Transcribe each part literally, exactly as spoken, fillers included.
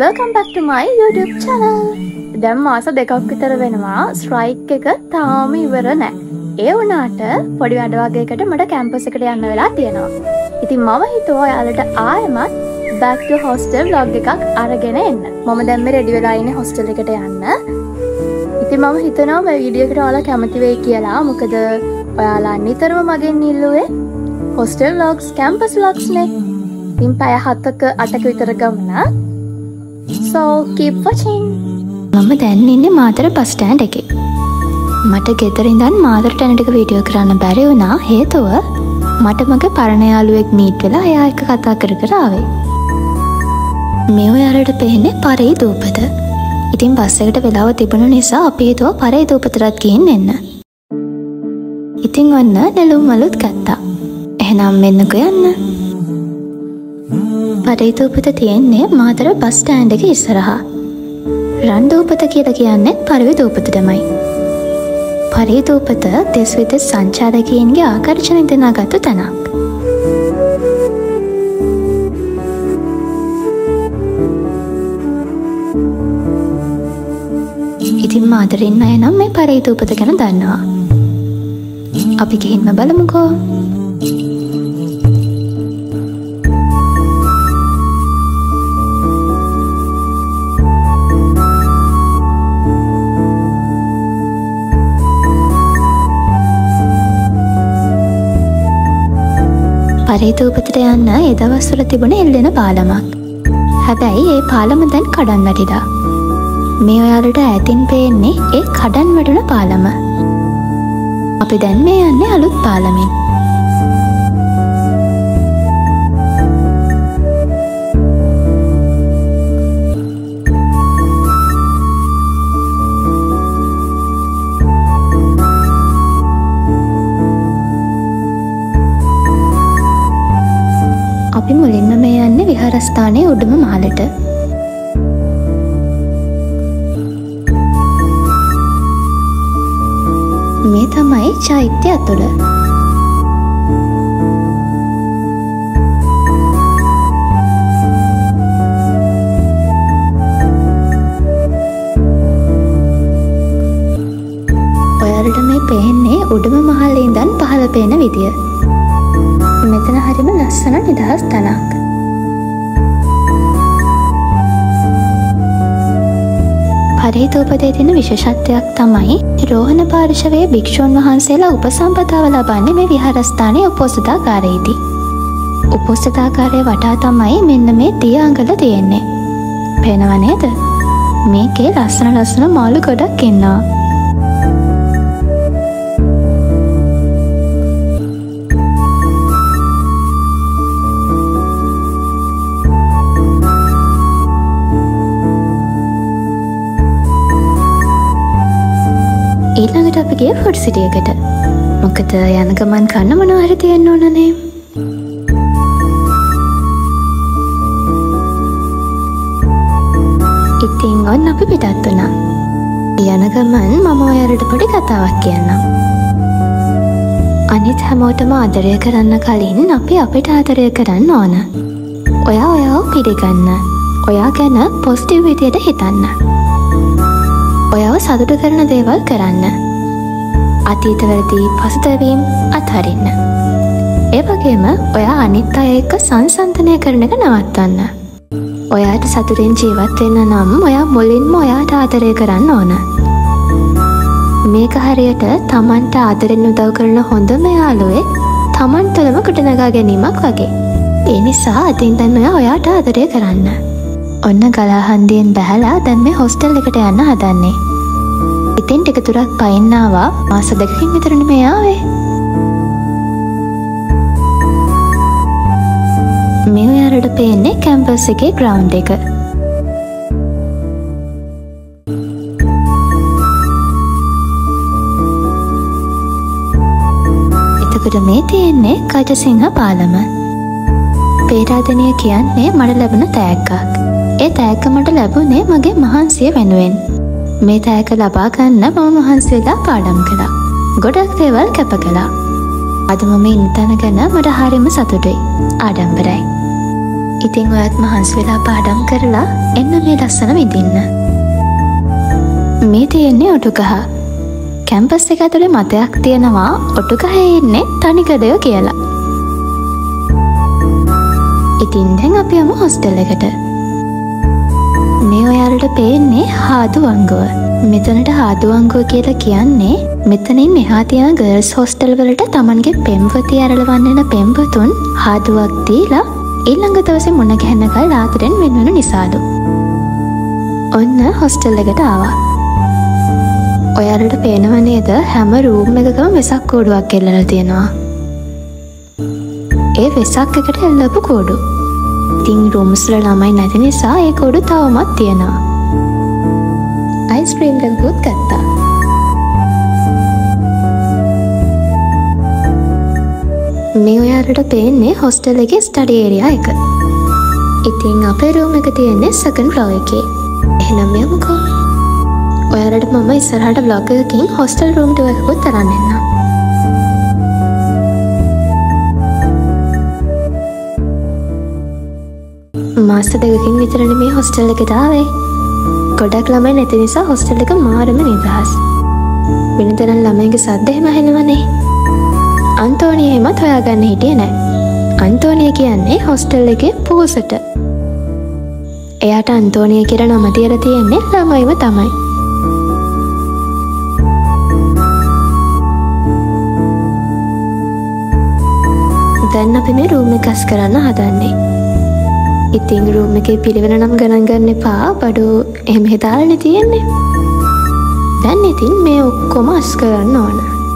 Welcome back to my YouTube channel. දැන් මාස දෙකක් විතර වෙනවා ස්ට්‍රයික් එක තාම ඉවර නැහැ. ඒ වුණාට පොඩි වැඩ වගේකට මට කැම්පස් එකට යන්න වෙලා තියෙනවා. ඉතින් මම හිතුවා ඔයාලට ආයෙමත් back to hostel vlog එකක් අරගෙන එන්න. මම දැන් මේ රෙඩි වෙලා ඉන්නේ hostel එකට යන්න. ඉතින් මම හිතනවා මේ වීඩියෝ එකට ඔයාලා කැමති වෙයි කියලා. මොකද ඔයාලා නිතරම මගෙන් ඉල්ලුවේ hostel vlogs, campus vlogs නේ. ඉතින් පැය හතක අටක විතර ගමන. So keep watching. මම දැන් ඉන්නේ මාතර බස් ස්ටෑන්ඩ් එකේ. මට ගෙදර ඉඳන් මාතරට යන ටික වීඩියෝ කරන්න බැරි වුණා හේතුව මට මගේ පරණ යාළුවෙක් මීට් වෙලා එයා එක්ක කතා කර කර ආවේ. මේ ඔයාලට පේන්නේ පරේ දූපත. ඉතින් බස් එකට වෙලාව තිබුණ නිසා අපි හිතුවා පරේ දූපතට ගිහින් එන්න. ඉතින් ඔන්න නෙළුම් මලුත් ගත්තා. එහෙනම් මෙන්නකෝ යන්න. පරේ දූපත තියෙන්නේ මාතර බස් ස්ටෑන්ඩ් එකේ ඉස්සරහා. රන් දූපත කියලා කියන්නේ පරේ දූපත තමයි. පරේ දූපත දෙස් විදෙස් සංචාරකයන්ගේ ආකර්ෂණ දෙනාගත්තු තැනක්. ඉතින් මාතරින් අය නම් මේ පරේ දූපත ගැන දන්නවා. අපි ගිහින්ම බලමුකෝ. පරේ දූපතට යන්න ඒ දවස්වල තිබුණ එල්ලෙන පාලමක්. හැබැයි ඒ පාලම දැන් කඩන් වැටිලා. මේ ඔයාලට ඈතින් පේන්නේ ඒ කඩන් වැටුණ පාලම. අපි දැන් මේ යන්නේ අලුත් පාලමෙන්. අපි මුලින්ම මේ යන්නේ විහාරස්ථානයේ උඩම මහලට. මේ තමයි චෛත්‍ය ඇතුළ. ඔයාලට මේ පේන්නේ උඩම මහලේ ඉඳන් පහළ පේන විදිය. මෙතන හරිම ලස්සන නිදහස් තැනක්. පරේ දූපතේ තියෙන විශේෂත්වයක් තමයි රෝහණ පාර්ශවයේ භික්ෂුන් වහන්සේලා උපසම්පදාව ලබන්නේ මේ විහාරස්ථානයේ උපෝසථාගාරයේදී. උපෝසථාගාරය වටා තමයි මෙන්න මේ දියාංගල තියෙන්නේ. පේනව නේද? මේකේ ලස්සන ලස්සන මාළු ගොඩක් ඉන්නවා. ඊළඟට අපි ගියේ ෆුඩ් සිටි එකට. මොකද යන ගමන් කන්න මොනවා හරි තියෙන්න ඕනනේ. ඉතින් ඔන්න අපි පිටත් වුණා. යන ගමන් මම ඔයාලට පොඩි කතාවක් කියන්නම්. අනිත් හැමෝටම ආදරය කරන්න කලින් අපි අපිට ආදරය කරන්න ඕන. ඔයා ඔයාව පිළිගන්න. ඔයා ගැන පොසිටිව් විදියට හිතන්න. ඔයාව සතුටු කරන දේවල් කරන්න. අතීතවලදී පසුතැවීම් අත්හරින්න. ඒ වගේම ඔයා අනිත් අය එක්ක සංසන්දනය කරන එක නවත්තන්න. ඔයාට සතුටින් ජීවත් වෙන්න නම් ඔයා මුලින්ම ඔයාට ආදරය කරන්න ඕන. මේක හරියට Tamanට ආදරෙන් උදව් කරන හොඳම යාළුවෙක් Taman තුළම ගොඩනගා ගැනීමක් වගේ. ඒ නිසා අදින් දැන් ඔයා ඔයාට ආදරය කරන්න. ඔන්න ගලාහන්දියෙන් බැහැලා දැන් මේ හොස්ටල් එකට යන්න හදන්නේ. ඉතින් ටික දුරක් පයින් ආවා. මාස දෙකකින් විතරනේ මේ ආවේ. මේ ඔයාලට පේන්නේ කැම්පස් එකේ ග්‍රවුන්ඩ් එක. එතකොට මේ තියෙන්නේ කජසිංහ පාලම. පේරාදෙනිය කියන්නේ මට ලැබුණ තෑග්ගක්. ඒ තෑග්ග මට ලැබුණේ මගේ මහන්සිය වෙනුවෙන්. මේ තෑග්ග ලබා ගන්න මම මහන්සි වෙලා පාඩම් කළා. ගොඩක් දේවල් කැප කළා. අද මම ඉන්න තැන ගැන මට හරියම සතුටුයි. ආඩම්බරයි. ඉතින් ඔයත් මහන්සි වෙලා පාඩම් කරලා එන්න මේ ලස්සන විඳින්න. මේ තියෙන්නේ ඔටුගහ. කැම්පස් එක ඇතුලේ මතයක් තියෙනවා ඔටුගහේ ඉන්නේ තනිකඩයෝ කියලා. ඉතින් දැන් අපි යමු හොස්ටල් එකට. මේ ඔයාලට පේන්නේ හාදුවංගුව. මෙතනට හාදුවංගුව කියලා කියන්නේ මෙතනින් එහා තියෙන ගර්ල්ස් හොස්ටල් වලට තමන්ගේ පෙම්වතිය ඇරලවන්න එන පෙම්වතුන් හාදුවක් දීලා ඊළඟ දවසේ මුණ ගැහෙනකල් ආදරෙන් වෙන්වන නිසාලු. ඔන්න හොස්ටල් එකට ආවා. ඔයාලට පේනව නේද හැම රූම් එකකම වෙසක් කූඩුවක් එල්ලලා තියෙනවා. ඒ වෙසක් එකට එල්ලපු කූඩු. ඉතින් රූම්ස් වල ළමයි නැති නිසා ඒ කූඩු තවමත් තියෙනවා. අයිස්ක්‍රීම් එකකුත් ගත්තා. මේ ඔයාලට පේන්නේ හොස්ටල් එකේ ස්ටඩි ඒරියා එක. ඉතින් අපේ රූම් එක තියෙන්නේ සෙකන්ඩ් ෆ්ලෝර් එකේ. එහෙනම් යමුකෝ. ඔයාලට මම ඉස්සරහට vlog එකකින් හොස්ටල් රූම් ටුවර් එකකුත් අරන් එන්නම්. මාස දෙකකින් විතරනේ මේ හොස්ටල් එකට ආවේ. ගොඩක් ළමයි නැති නිසා හොස්ටල් එක මාරම නිදහස්. වෙනතරම් ළමයිගේ සද්ද එහෙම ඇහෙනවනේ. අන්තෝනිය එහෙමත් හොයාගන්න හිටියේ නෑ. අන්තෝනිය කියන්නේ හොස්ටල් එකේ පූසට. එයාට අන්තෝනිය කියලා නම තියලා තියෙන්නේ ළමයිව තමයි. දැන් අපි මේ රූම් එක අස් කරන්න හදන්නේ. ඉතින් රූම් එකේ පිළිවෙල නම් ගණන් ගන්න එපා. බඩු එහෙම හිතාලානේ තියෙන්නේ. දැන් ඉතින් මේ ඔක්කොම අස් කරන්න ඕන.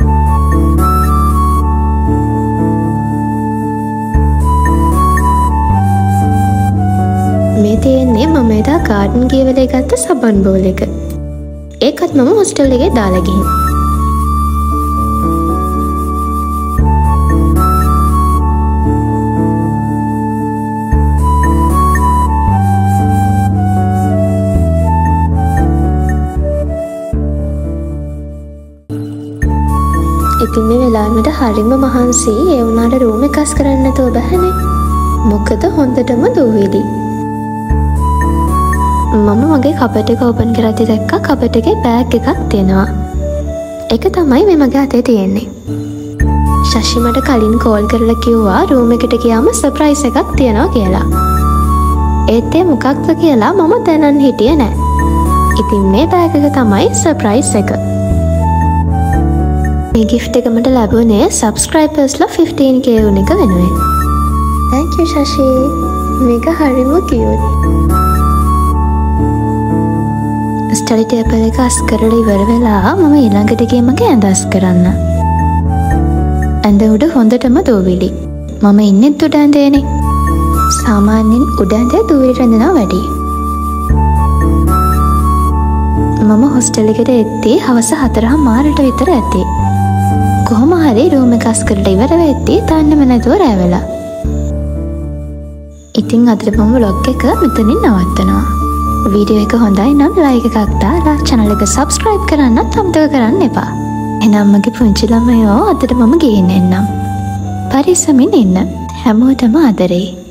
මේ තියෙන්නේ මම එදා ගාඩන් ගිය වෙලේ ගත්ත සබන් බෝල් එක. ඒකත් මම හොස්ටල් එකේ දාලා ගිහින්. ඉතින් මේ වෙලාවට හරිම මහන්සි. ඒ වුණාට රූම් එක අස් කරන්න නැතුව බෑනේ. මොකද හොඳටම දූවිලි. මම මගේ කබඩ් එක ඕපන් කරද්දි දැක්කා කබඩ් එකේ බෑග් එකක් තියෙනවා. ඒක තමයි මේ මගේ අතේ තියෙන්නේ. ශෂි මට කලින් කෝල් කරලා කිව්වා රූම් එකට ගියාම සර්ප්‍රයිස් එකක් තියෙනවා කියලා. ඒත් ඒ මොකක්ද කියලා මම දැනන් හිටියේ නෑ. ඉතින් මේ බෑග් එක තමයි සර්ප්‍රයිස් එක. මේ gift එක මට ලැබුණේ subscribersලා fifteen K වුණ එක වෙනුවෙන්. Thank you ශෂි. මේක හරිම cute. ස්ටඩි ටේබල් එක අස් කරලා ඉවර වෙලා මම ඊළඟට ගියේ මගේ ඇඳ අස් කරන්න. ඇඳ උඩ හොඳටම දූවිලි. මම ඉන්නේ උඩ ඇඳේනේ. සාමාන්‍යයෙන් උඩ ඇඳේ දූවිලි රැඳෙනවා වැඩි. මම හොස්ටල් එකට එද්දී හවස හතරමාරට විතර ඇති. කොහොම හරි රූම් එක අස් කරලා ඉවර වෙද්දී තාන්නෙම නැතුව රැ වෙලා. ඉතින් අද මම vlog එක මෙතනින් නවත්තනවා. වීඩියෝ එක හොඳයි නම් like එකක් දාලා channel එක subscribe කරන්නත් අමතක කරන්න එපා. එහෙනම් මගේ පුංචි ළමයෝ අදට මම ගිහින් එන්නම්. පරිස්සමින් ඉන්න. හැමෝටම ආදරේ.